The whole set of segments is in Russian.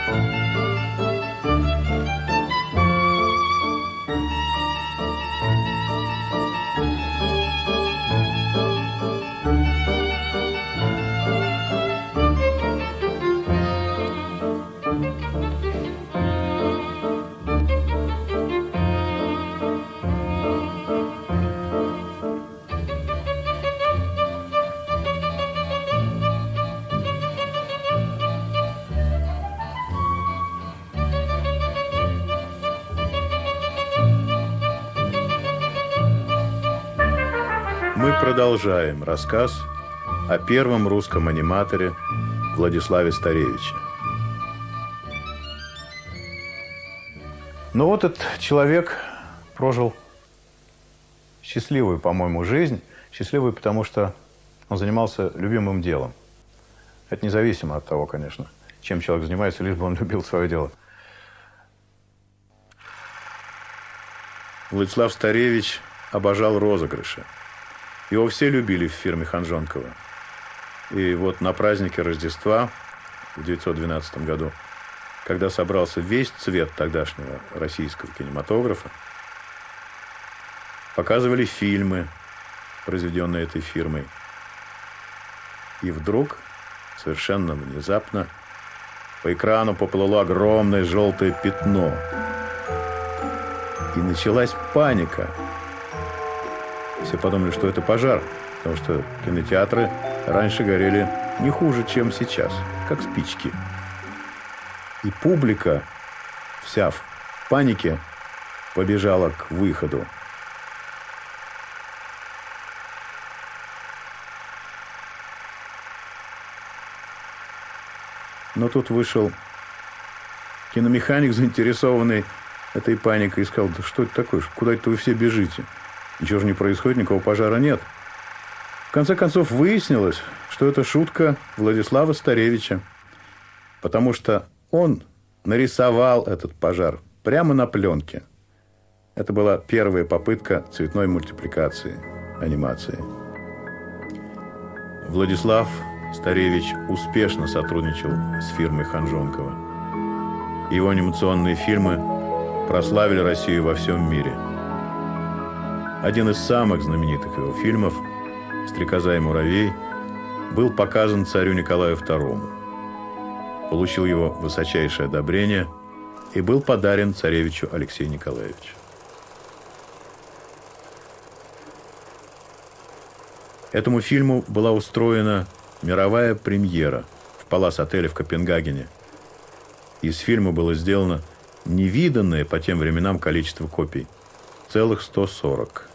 Мы продолжаем рассказ о первом русском аниматоре Владиславе Старевиче. Ну вот этот человек прожил счастливую, по-моему, жизнь. Счастливую, потому что он занимался любимым делом. Это независимо от того, конечно, чем человек занимается, лишь бы он любил свое дело. Владислав Старевич обожал розыгрыши. Его все любили в фирме Ханжонкова. И вот на празднике Рождества в 1912 году, когда собрался весь цвет тогдашнего российского кинематографа, показывали фильмы, произведенные этой фирмой. И вдруг, совершенно внезапно, по экрану поплыло огромное желтое пятно. И началась паника. Все подумали, что это пожар, потому что кинотеатры раньше горели не хуже, чем сейчас, как спички. И публика, вся в панике, побежала к выходу. Но тут вышел киномеханик, заинтересованный этой паникой, и сказал: да что это такое, куда это вы все бежите? Ничего же не происходит, никакого пожара нет. В конце концов выяснилось, что это шутка Владислава Старевича, потому что он нарисовал этот пожар прямо на пленке. Это была первая попытка цветной мультипликации, анимации. Владислав Старевич успешно сотрудничал с фирмой Ханжонкова. Его анимационные фильмы прославили Россию во всем мире. Один из самых знаменитых его фильмов «Стрекоза и муравей» был показан царю Николаю II. Получил его высочайшее одобрение и был подарен царевичу Алексею Николаевичу. Этому фильму была устроена мировая премьера в Палас-отеле в Копенгагене. Из фильма было сделано невиданное по тем временам количество копий – целых 140.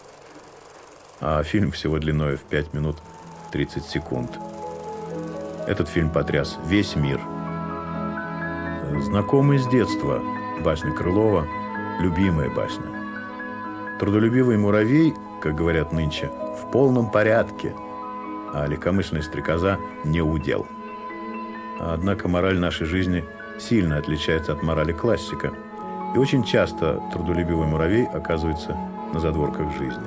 А фильм всего длиной в 5 минут 30 секунд. Этот фильм потряс весь мир. Знакомая с детства басня Крылова, любимая басня. Трудолюбивый муравей, как говорят нынче, в полном порядке, а легкомысленная стрекоза не удел. Однако мораль нашей жизни сильно отличается от морали классика. И очень часто трудолюбивый муравей оказывается на задворках жизни.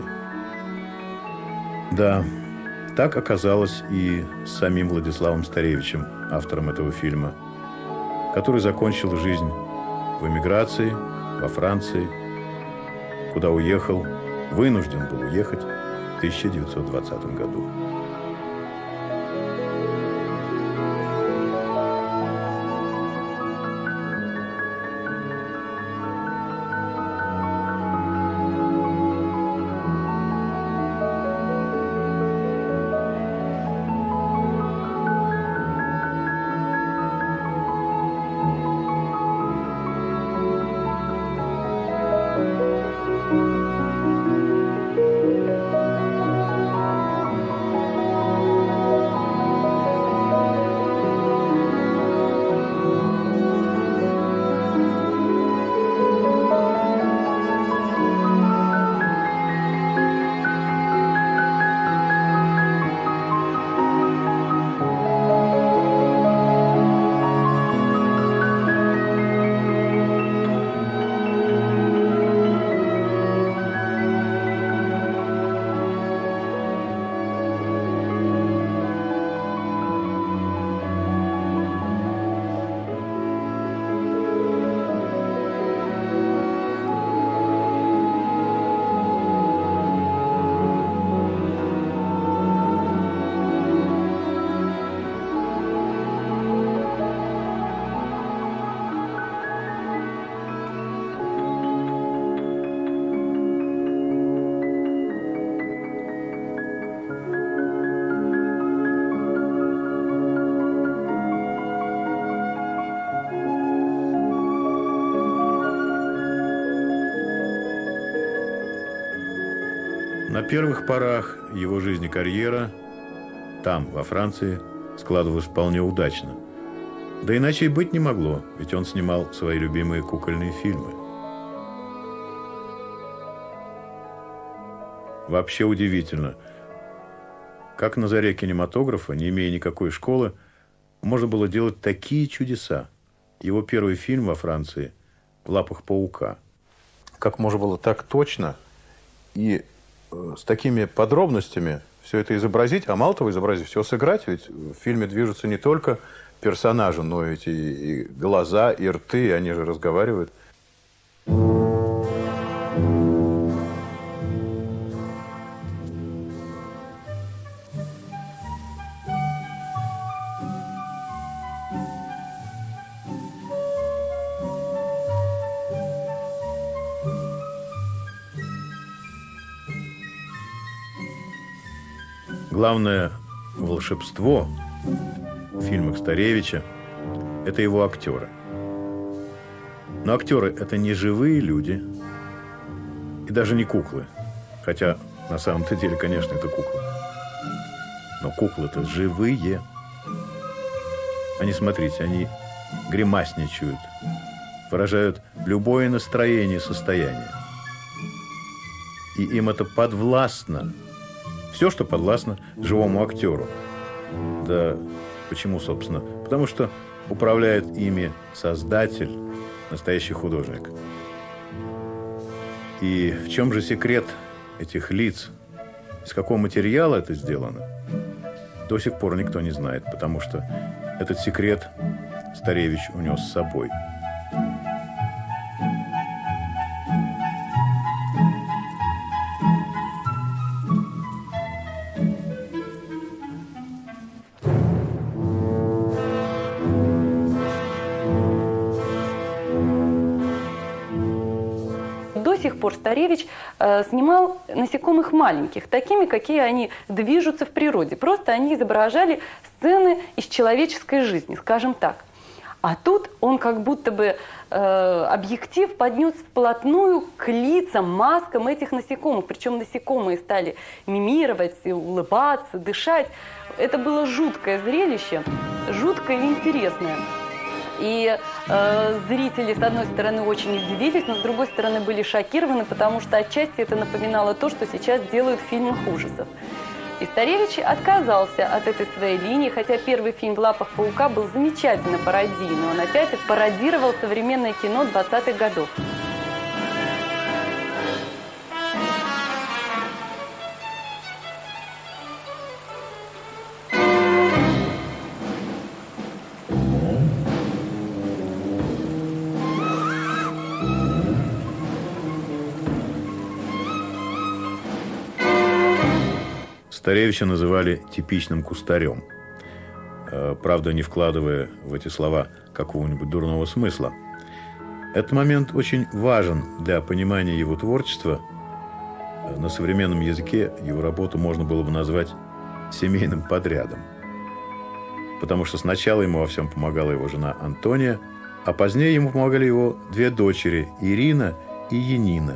Да, так оказалось и с самим Владиславом Старевичем, автором этого фильма, который закончил жизнь в эмиграции, во Франции, куда уехал, вынужден был уехать в 1920 году. На первых порах его жизнь и карьера там, во Франции, складывалась вполне удачно. Да иначе и быть не могло, ведь он снимал свои любимые кукольные фильмы. Вообще удивительно, как на заре кинематографа, не имея никакой школы, можно было делать такие чудеса. Его первый фильм во Франции «В лапах паука». Как можно было так точно и с такими подробностями все это изобразить, а мало того изобразить, все сыграть, ведь в фильме движутся не только персонажи, но ведь и глаза, и рты, и они же разговаривают. Главное волшебство в фильмах Старевича – это его актеры. Но актеры – это не живые люди и даже не куклы. Хотя на самом-то деле, конечно, это куклы. Но куклы-то живые. Они, смотрите, они гримасничают, выражают любое настроение, состояние. И им это подвластно. Все, что подвластно живому актеру. Да почему, собственно? Потому что управляет ими создатель, настоящий художник. И в чем же секрет этих лиц? Из какого материала это сделано? До сих пор никто не знает, потому что этот секрет Старевич унес с собой. До сих пор Старевич снимал насекомых маленьких, такими, какие они движутся в природе. Просто они изображали сцены из человеческой жизни, скажем так. А тут он как будто бы объектив поднес вплотную к лицам, маскам этих насекомых. Причем насекомые стали мимировать, улыбаться, дышать. Это было жуткое зрелище, жуткое и интересное. И зрители, с одной стороны, очень удивились, но с другой стороны были шокированы, потому что отчасти это напоминало то, что сейчас делают в фильмах ужасов. И Старевич отказался от этой своей линии, хотя первый фильм «В лапах паука» был замечательно пародийный. Он опять пародировал современное кино 20-х годов. Старевича называли типичным кустарем, правда, не вкладывая в эти слова какого-нибудь дурного смысла. Этот момент очень важен для понимания его творчества. На современном языке его работу можно было бы назвать семейным подрядом, потому что сначала ему во всем помогала его жена Антония, а позднее ему помогали его две дочери – Ирина и Янина.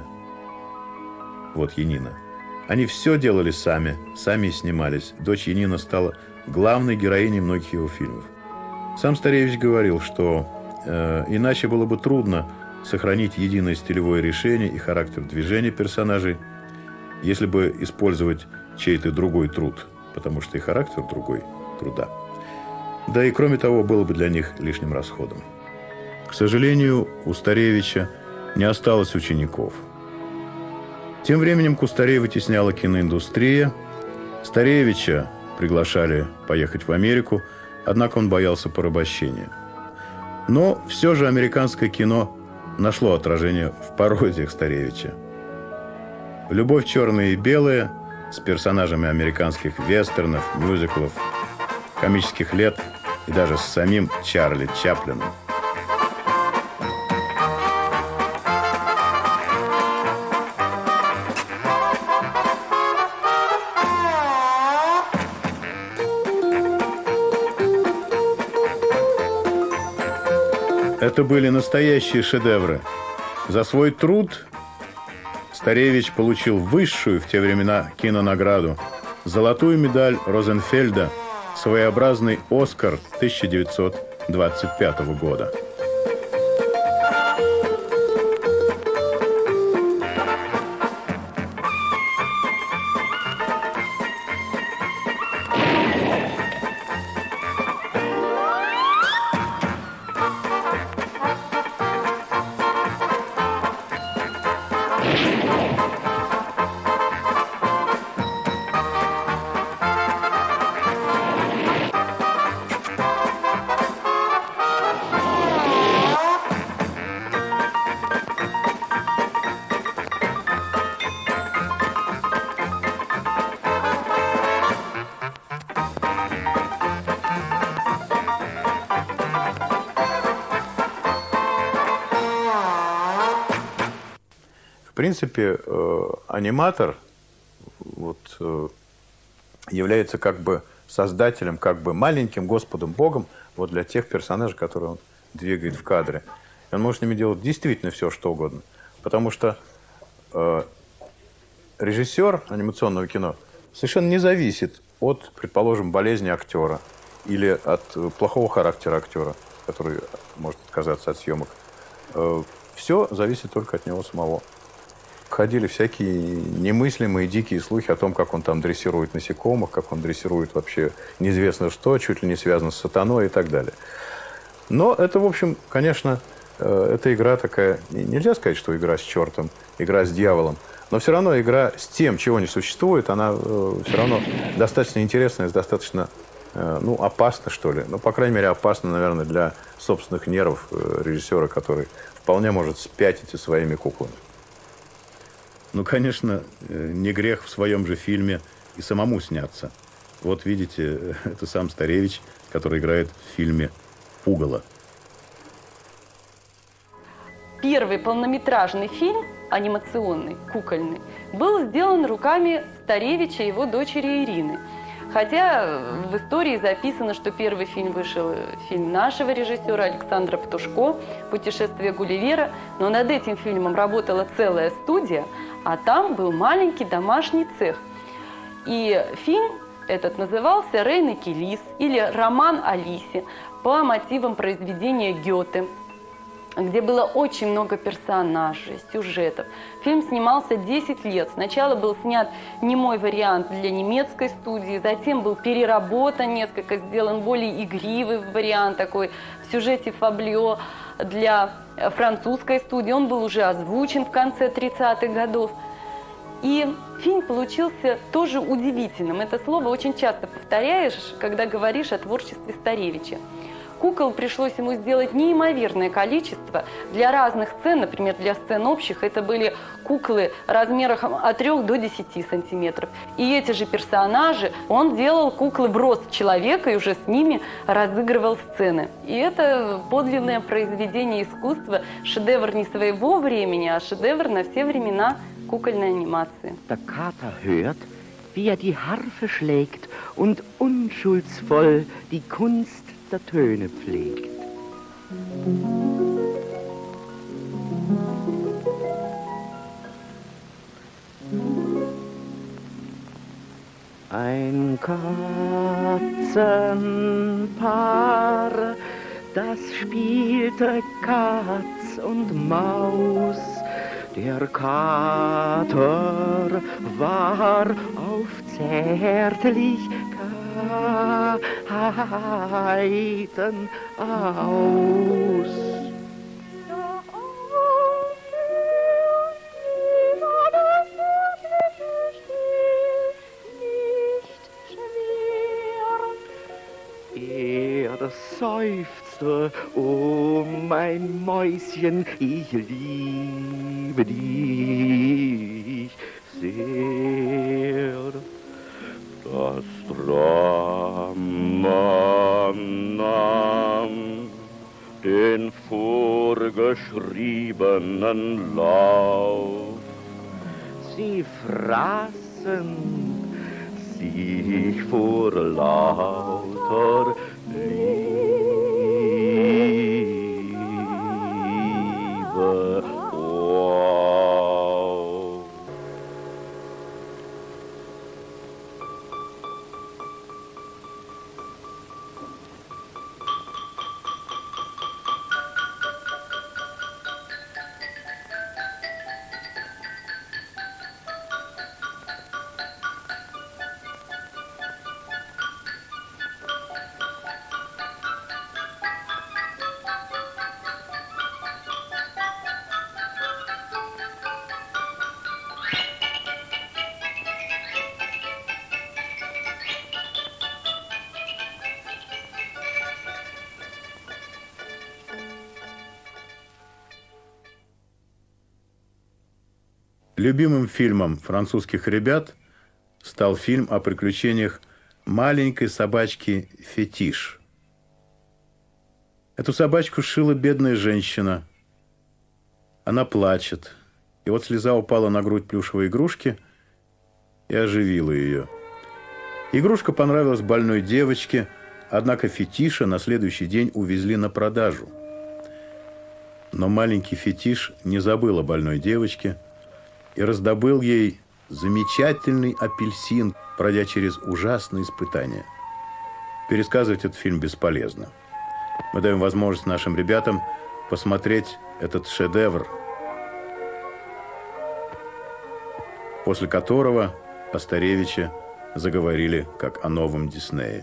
Вот Янина. Они все делали сами и снимались. Дочь Янина стала главной героиней многих его фильмов. Сам Старевич говорил, что иначе было бы трудно сохранить единое стилевое решение и характер движения персонажей, если бы использовать чей-то другой труд, потому что и характер другой труда. Да и кроме того, было бы для них лишним расходом. К сожалению, у Старевича не осталось учеников. Тем временем Кустарей вытесняла киноиндустрия. Старевича приглашали поехать в Америку, однако он боялся порабощения. Но все же американское кино нашло отражение в пародиях Старевича. «Любовь черная и белая» с персонажами американских вестернов, мюзиклов, комических лет и даже с самим Чарли Чаплином. Это были настоящие шедевры. За свой труд Старевич получил высшую в те времена кинонаграду – золотую медаль Розенфельда, своеобразный «Оскар» 1925 года. В принципе, аниматор является как бы создателем, как бы маленьким Господом Богом вот для тех персонажей, которые он двигает в кадре. И он может с ними делать действительно все, что угодно. Потому что режиссер анимационного кино совершенно не зависит от, предположим, болезни актера или от плохого характера актера, который может отказаться от съемок. Все зависит только от него самого. Ходили всякие немыслимые дикие слухи о том, как он там дрессирует насекомых, как он дрессирует вообще неизвестно что, чуть ли не связано с сатаной и так далее. Но это, в общем, конечно, это игра такая, нельзя сказать, что игра с чертом, игра с дьяволом, но все равно игра с тем, чего не существует, она все равно достаточно интересная, достаточно, опасна, что ли. Ну, по крайней мере, опасна, наверное, для собственных нервов режиссера, который вполне может спятить со своими куклами. Ну, конечно, не грех в своем же фильме и самому сняться. Вот видите, это сам Старевич, который играет в фильме «Пугало». Первый полнометражный фильм, анимационный, кукольный, был сделан руками Старевича и его дочери Ирины. Хотя в истории записано, что первый фильм вышел фильм нашего режиссера Александра Птушко «Путешествие Гулливера», но над этим фильмом работала целая студия, а там был маленький домашний цех. И фильм этот назывался «Рейн и Келис» или «Роман о Лисе» по мотивам произведения Гёте, где было очень много персонажей, сюжетов. Фильм снимался 10 лет. Сначала был снят немой вариант для немецкой студии, затем был переработан несколько, сделан более игривый вариант, такой в сюжете фаблио для французской студии. Он был уже озвучен в конце 30-х годов. И фильм получился тоже удивительным. Это слово очень часто повторяешь, когда говоришь о творчестве Старевича. Кукол пришлось ему сделать неимоверное количество для разных сцен, например, для сцен общих. Это были куклы размером от 3 до 10 сантиметров. И эти же персонажи, он делал куклы в рост человека и уже с ними разыгрывал сцены. И это подлинное произведение искусства, шедевр не своего времени, а шедевр на все времена кукольной анимации. Der Kater hört, wie die Harfe schlägt und unschuldsvoll die Kunst der Töne pflegt. Ein Katzenpaar, das spielte Katz und Maus. Der Kater war auf Zärtlichkeiten aus. Er seufzte, oh mein Mäuschen, ich liebe dich sehr. Das Drama nahm den vorgeschriebenen Lauf. Sie fraßen sich vor lauter Liebe auf. Любимым фильмом французских ребят стал фильм о приключениях маленькой собачки Фетиш. Эту собачку сшила бедная женщина. Она плачет. И вот слеза упала на грудь плюшевой игрушки и оживила ее. Игрушка понравилась больной девочке, однако Фетиша на следующий день увезли на продажу. Но маленький Фетиш не забыл о больной девочке и раздобыл ей замечательный апельсин, пройдя через ужасные испытания. Пересказывать этот фильм бесполезно. Мы даем возможность нашим ребятам посмотреть этот шедевр, после которого о Старевиче заговорили как о новом Диснее.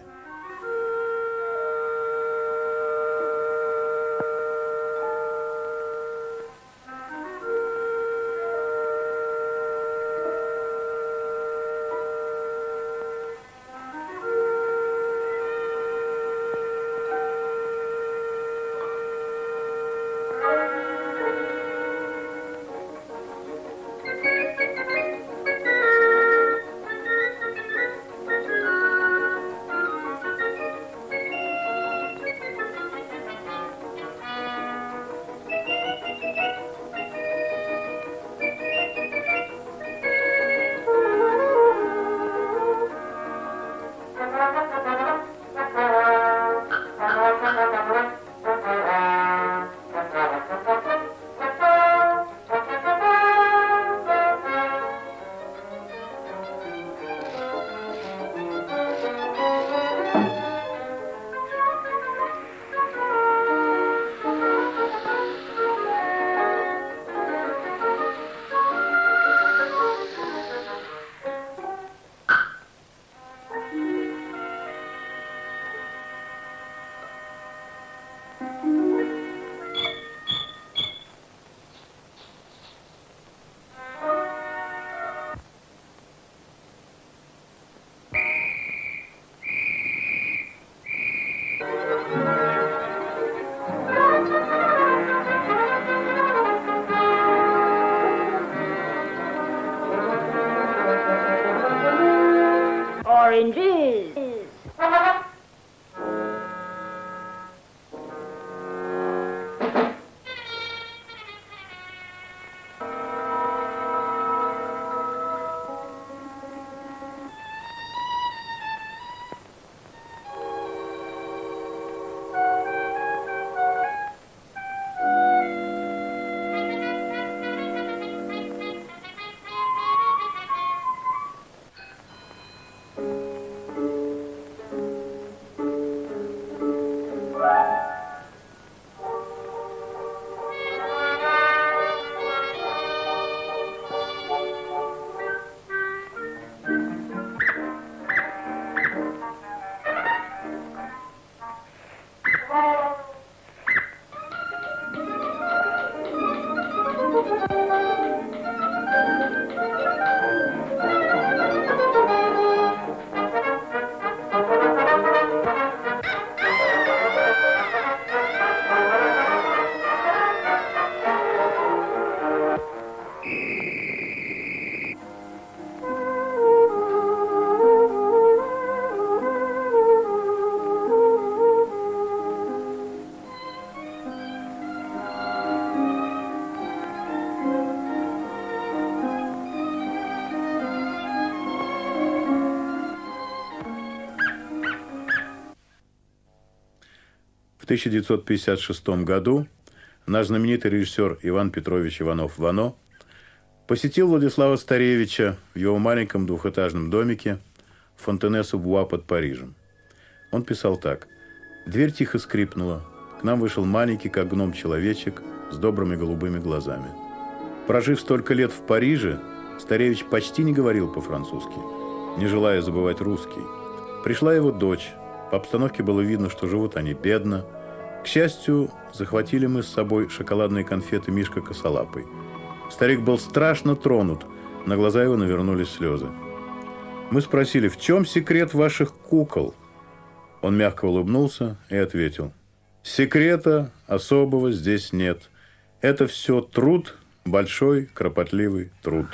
Oranges. В 1956 году наш знаменитый режиссер Иван Петрович Иванов-Вано посетил Владислава Старевича в его маленьком двухэтажном домике Фонтене-су-Буа под Парижем. Он писал так. «Дверь тихо скрипнула. К нам вышел маленький, как гном, человечек с добрыми голубыми глазами. Прожив столько лет в Париже, Старевич почти не говорил по-французски, не желая забывать русский. Пришла его дочь. По обстановке было видно, что живут они бедно. К счастью, захватили мы с собой шоколадные конфеты Мишка косолапый. Старик был страшно тронут, на глаза его навернулись слезы. Мы спросили, в чем секрет ваших кукол? Он мягко улыбнулся и ответил, секрета особого здесь нет. Это все труд большой, кропотливый труд.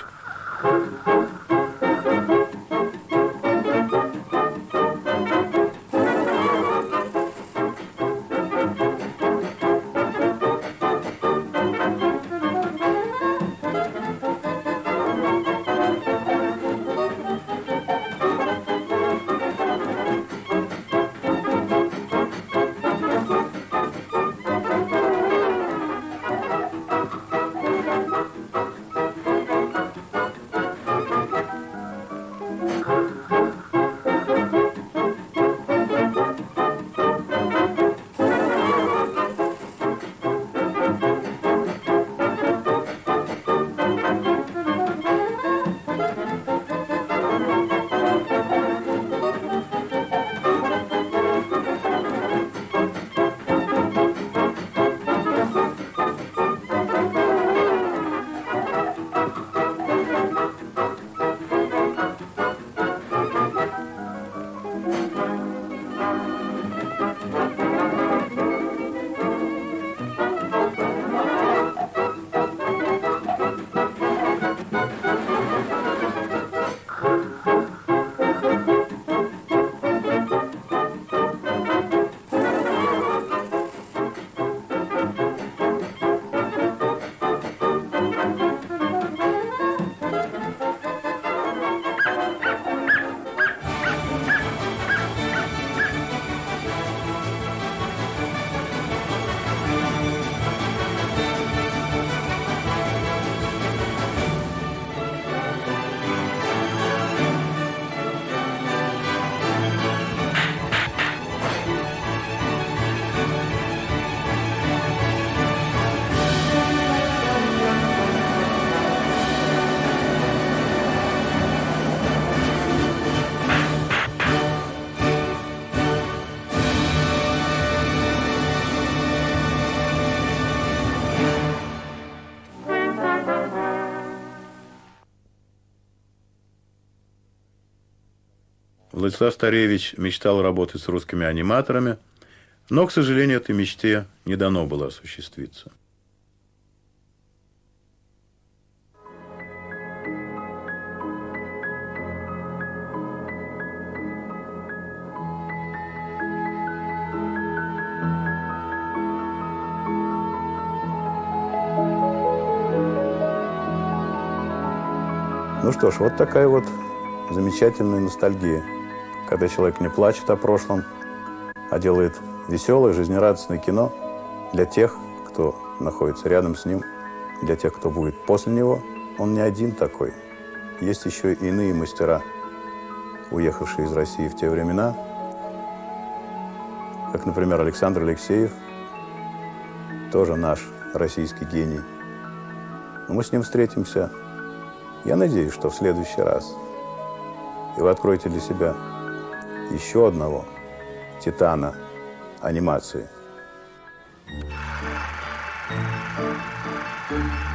Владислав Старевич мечтал работать с русскими аниматорами, но, к сожалению, этой мечте не дано было осуществиться. Ну что ж, вот такая вот замечательная ностальгия, когда человек не плачет о прошлом, а делает веселое, жизнерадостное кино для тех, кто находится рядом с ним, для тех, кто будет после него. Он не один такой. Есть еще и иные мастера, уехавшие из России в те времена, как, например, Александр Алексеев, тоже наш российский гений. Но мы с ним встретимся, я надеюсь, что в следующий раз. И вы откроете для себя еще одного титана анимации.